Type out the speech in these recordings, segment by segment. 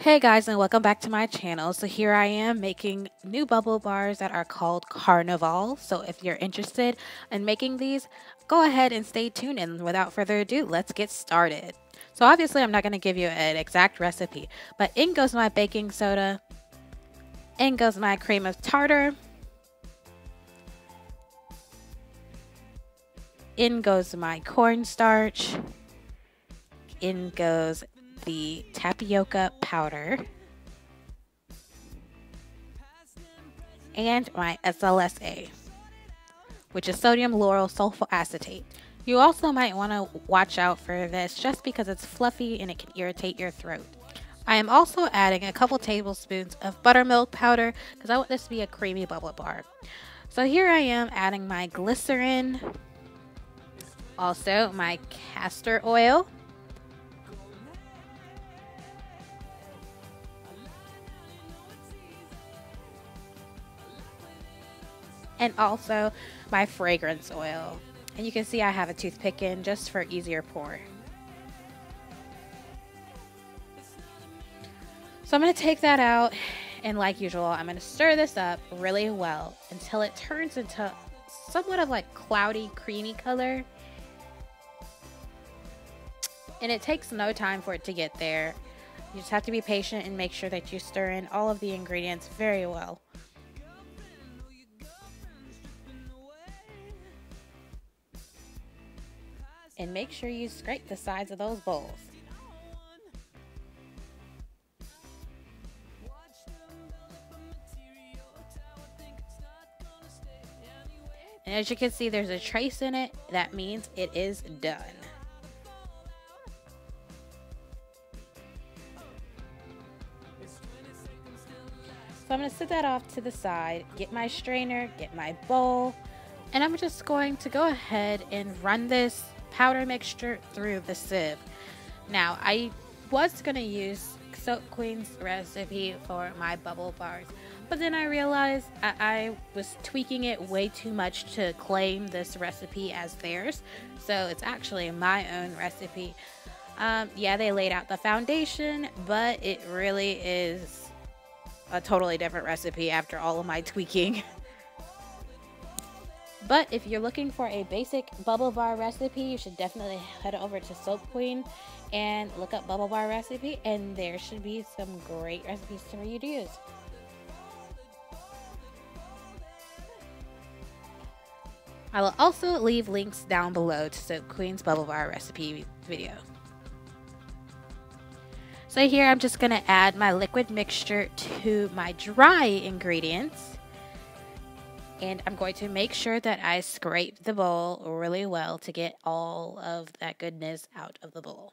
Hey guys, and welcome back to my channel. So here I am making new bubble bars that are called Carnaval. So if you're interested in making these, go ahead and stay tuned, and without further ado, let's get started. So obviously I'm not going to give you an exact recipe, but in goes my baking soda, in goes my cream of tartar, in goes my cornstarch, in goes the tapioca powder, and my SLSA, which is sodium lauryl sulfoacetate. You also might want to watch out for this just because it's fluffy and it can irritate your throat. I am also adding a couple tablespoons of buttermilk powder because I want this to be a creamy bubble bar. So here I am adding my glycerin, also my castor oil, and also my fragrance oil. And you can see I have a toothpick in just for easier pour. So I'm going to take that out, and like usual, I'm going to stir this up really well until it turns into somewhat of like cloudy, creamy color. And it takes no time for it to get there. You just have to be patient and make sure that you stir in all of the ingredients very well. And make sure you scrape the sides of those bowls. And as you can see, there's a trace in it. That means it is done. So I'm going to set that off to the side, get my strainer, get my bowl, and I'm just going to go ahead and run this powder mixture through the sieve. Now, I was going to use Soap Queen's recipe for my bubble bars, but then I realized I was tweaking it way too much to claim this recipe as theirs, so it's actually my own recipe. Yeah, they laid out the foundation, but it really is a totally different recipe after all of my tweaking. But if you're looking for a basic bubble bar recipe, you should definitely head over to Soap Queen and look up bubble bar recipe, and there should be some great recipes for you to use. I will also leave links down below to Soap Queen's bubble bar recipe video. So here I'm just going to add my liquid mixture to my dry ingredients. And I'm going to make sure that I scrape the bowl really well to get all of that goodness out of the bowl.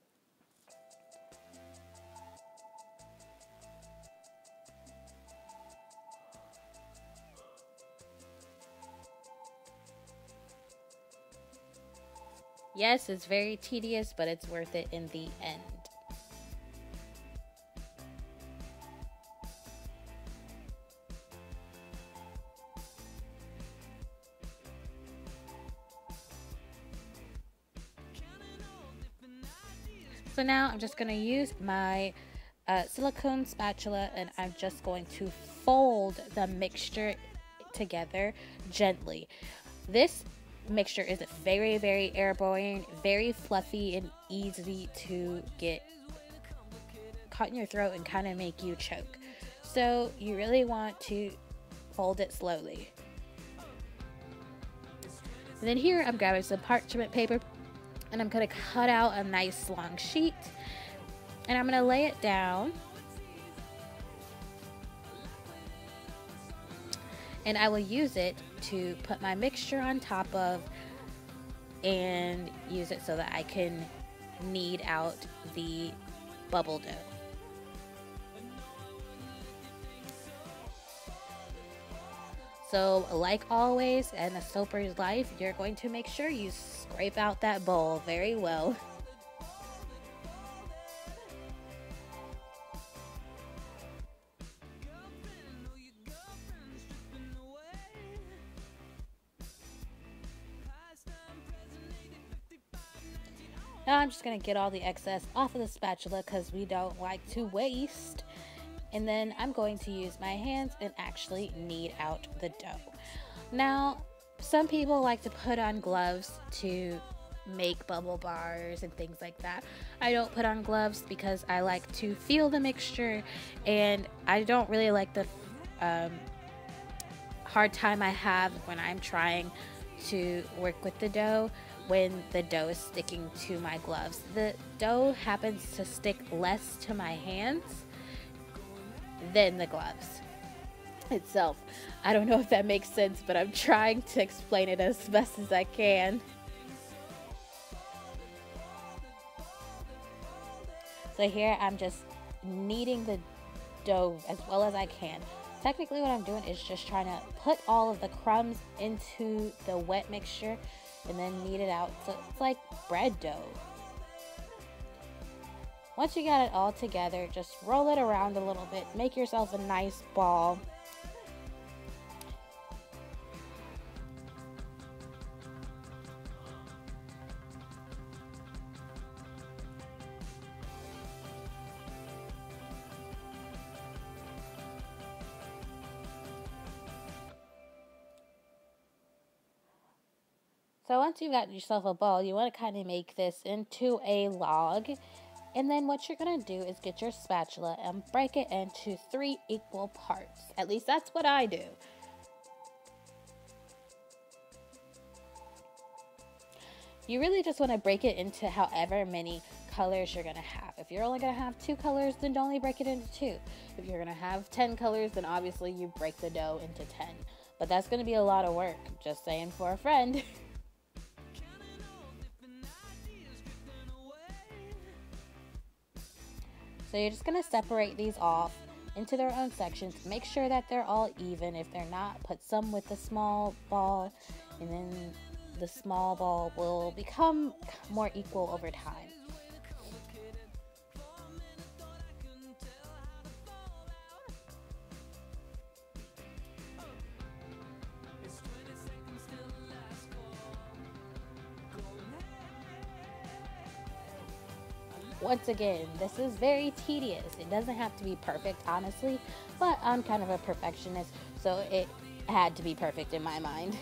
Yes, it's very tedious, but it's worth it in the end. So now I'm just going to use my silicone spatula, and I'm just going to fold the mixture together gently. This mixture is very, very airborne, very fluffy, and easy to get caught in your throat and kind of make you choke. So you really want to fold it slowly. And then here I'm grabbing some parchment paper, and I'm going to cut out a nice long sheet, and I'm going to lay it down, and I will use it to put my mixture on top of and use it so that I can knead out the bubble dough. So like always in a soaper's life, you're going to make sure you scrape out that bowl very well. Now I'm just going to get all the excess off of the spatula because we don't like to waste. And then I'm going to use my hands and actually knead out the dough. Now, some people like to put on gloves to make bubble bars and things like that. I don't put on gloves because I like to feel the mixture, and I don't really like the hard time I have when I'm trying to work with the dough when the dough is sticking to my gloves. The dough happens to stick less to my hands than the gloves itself. I don't know if that makes sense, but I'm trying to explain it as best as I can. So here I'm just kneading the dough as well as I can. Technically what I'm doing is just trying to put all of the crumbs into the wet mixture and then knead it out so it's like bread dough. Once you got it all together, just roll it around a little bit, make yourself a nice ball. So once you've got yourself a ball, you want to kind of make this into a log. And then what you're going to do is get your spatula and break it into 3 equal parts. At least that's what I do. You really just want to break it into however many colors you're going to have. If you're only going to have 2 colors, then only break it into 2. If you're going to have 10 colors, then obviously you break the dough into 10. But that's going to be a lot of work, just saying for a friend. So you're just going to separate these off into their own sections. Make sure that they're all even. If they're not, put some with the small ball, and then the small ball will become more equal over time. Once again, this is very tedious. It doesn't have to be perfect, honestly, but I'm kind of a perfectionist, so it had to be perfect in my mind.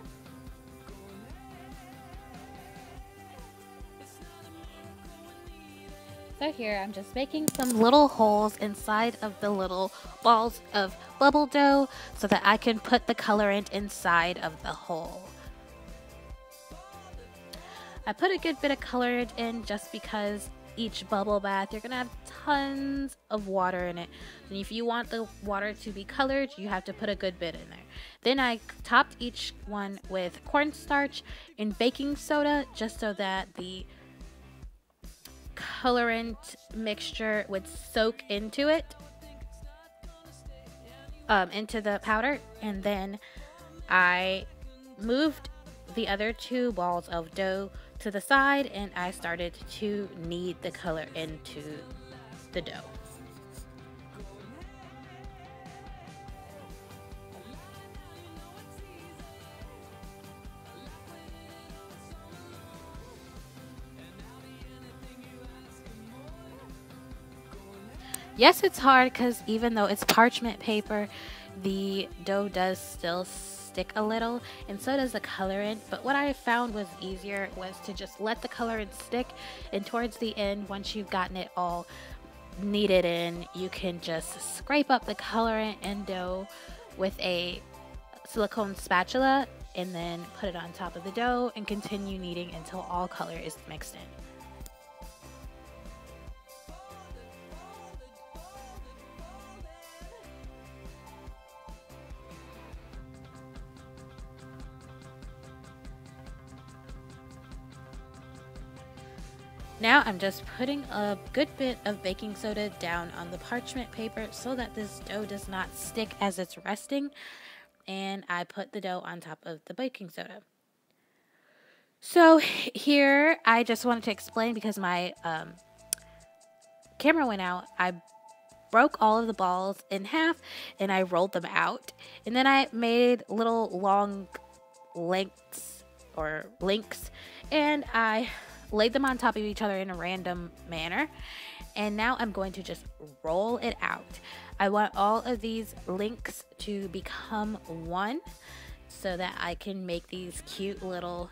So here, I'm just making some little holes inside of the little balls of bubble dough so that I can put the colorant inside of the hole. I put a good bit of colorant in just because each bubble bath, you're gonna have tons of water in it. And if you want the water to be colored, you have to put a good bit in there. Then I topped each one with cornstarch and baking soda just so that the colorant mixture would soak into it, into the powder. And then I moved the other 2 balls of dough to the side and I started to knead the color into the dough. Yes, it's hard because even though it's parchment paper, the dough does still stick a little, and so does the colorant. But what I found was easier was to just let the colorant stick, and towards the end, once you've gotten it all kneaded in, you can just scrape up the colorant and dough with a silicone spatula and then put it on top of the dough and continue kneading until all color is mixed in. Now I'm just putting a good bit of baking soda down on the parchment paper so that this dough does not stick as it's resting. And I put the dough on top of the baking soda. So here I just wanted to explain because my camera went out. I broke all of the balls in half and I rolled them out. And then I made little long lengths or links, and I laid them on top of each other in a random manner. And now I'm going to just roll it out. I want all of these links to become one so that I can make these cute little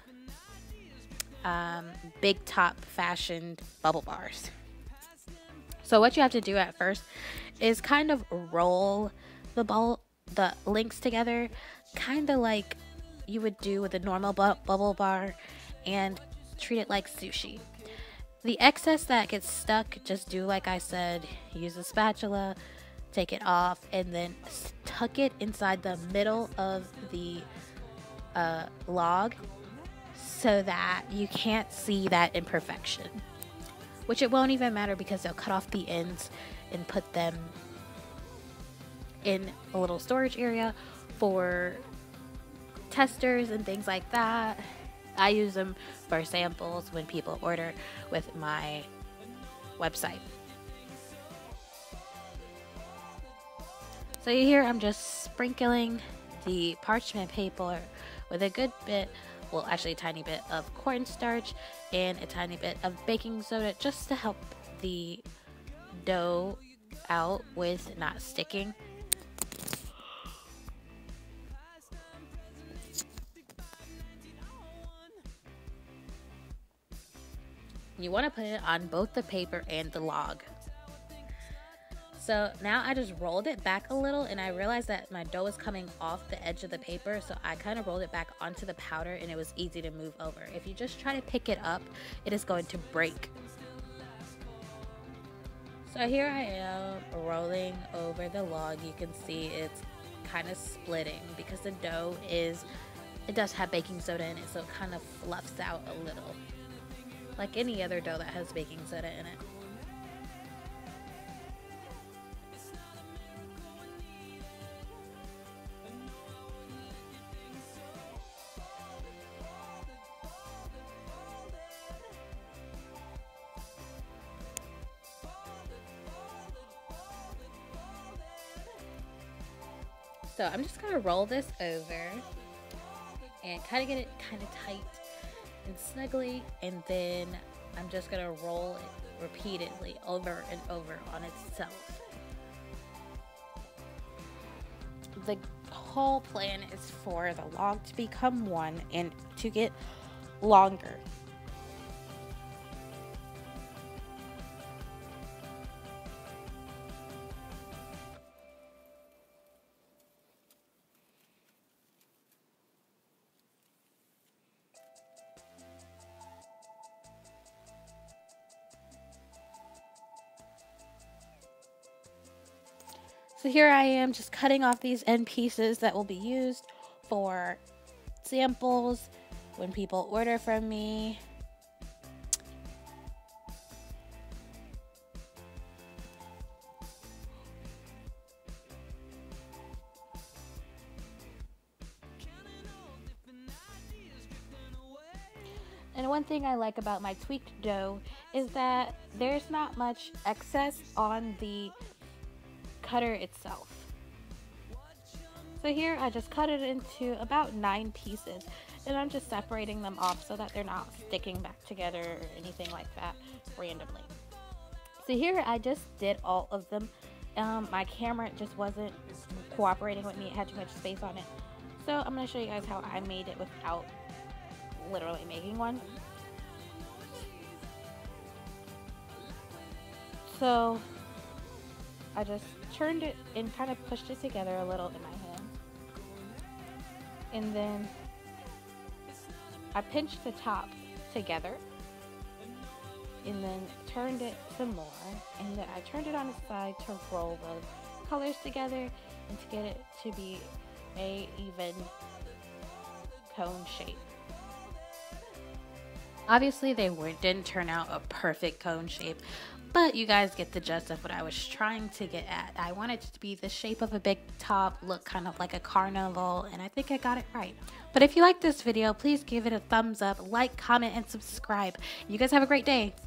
big top fashioned bubble bars. So what you have to do at first is kind of roll the links together, kind of like you would do with a normal bubble bar, and treat it like sushi. The excess that gets stuck, just do like I said, use a spatula, take it off, and then tuck it inside the middle of the log so that you can't see that imperfection. Which it won't even matter because they'll cut off the ends and put them in a little storage area for testers and things like that. I use them for samples when people order with my website. So here I'm just sprinkling the parchment paper with a good bit, well actually a tiny bit of cornstarch and a tiny bit of baking soda just to help the dough out with not sticking. You want to put it on both the paper and the log. So now I just rolled it back a little and I realized that my dough was coming off the edge of the paper, so I kind of rolled it back onto the powder and it was easy to move over. If you just try to pick it up, it is going to break. So here I am rolling over the log. You can see it's kind of splitting because the dough it does have baking soda in it, so it kind of fluffs out a little. Like any other dough that has baking soda in it. So I'm just gonna roll this over and kind of get it kind of tight and snuggly, and then I'm just gonna roll it repeatedly over and over on itself. The whole plan is for the log to become one and to get longer. So here I am just cutting off these end pieces that will be used for samples when people order from me. And one thing I like about my tweaked dough is that there's not much excess on the cutter itself. So here I just cut it into about 9 pieces, and I'm just separating them off so that they're not sticking back together or anything like that randomly. So here I just did all of them. My camera just wasn't cooperating with me, it had too much space on it. So I'm going to show you guys how I made it without literally making one. So I just turned it and kind of pushed it together a little in my hand. And then I pinched the top together and then turned it some more. And then I turned it on its side to roll the colors together and to get it to be a even cone shape. Obviously they didn't turn out a perfect cone shape, but you guys get the gist of what I was trying to get at. I wanted it to be the shape of a big top, look kind of like a carnival, and I think I got it right. But if you like this video, please give it a thumbs up, like, comment, and subscribe. You guys have a great day.